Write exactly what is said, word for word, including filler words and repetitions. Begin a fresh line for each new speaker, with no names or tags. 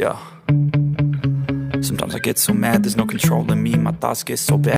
Yeah. Sometimes I get so mad, there's no control in me. My thoughts get so bad.